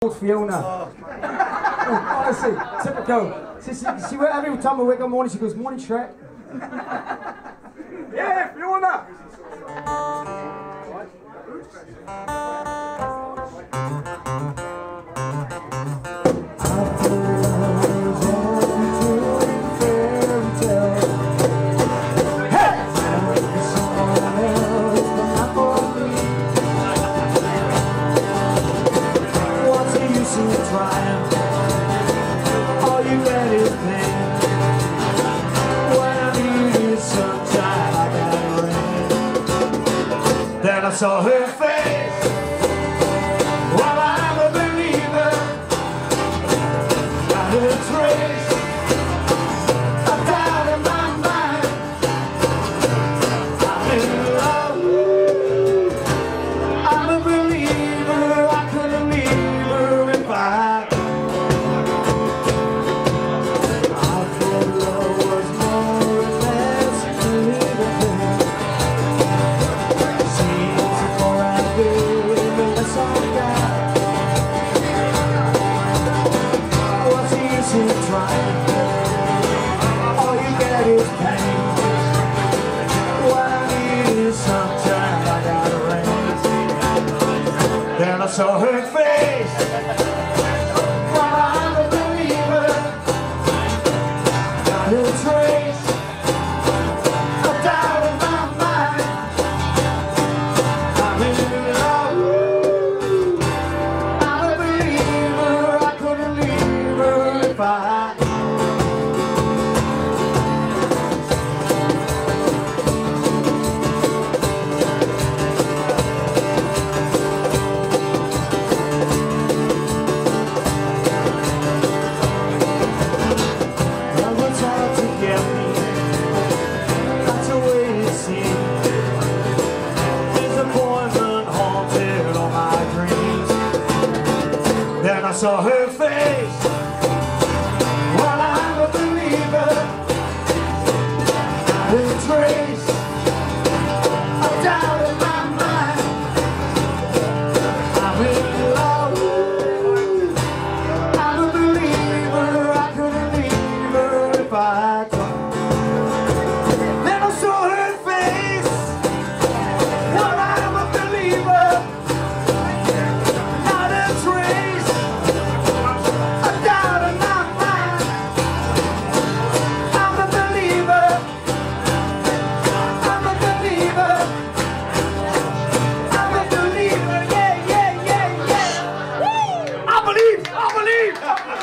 old Fiona. Oh, honestly, typical. She every time I wake up morning, she goes, "Morning, Shrek." Yeah, Fiona! Then I saw her face. Well, I'm a believer. Not a trace of doubt in my mind. I'm in love. I'm a believer. I couldn't leave her if I thought love was more or less living. All you get is pain. What I need is sunshine. I got a rain. Then I saw her face. Well, I'm a believer. Not a trace of doubt in my mind. I'm in love. I'm a believer. I couldn't leave her if I I saw her face. Well, I'm a believer. Not a trace of doubt in my mind. I'm in love. I'm a believer. I couldn't leave her if I tried. Then I saw her face. Well, I'm a believer. Not a trace. I believe!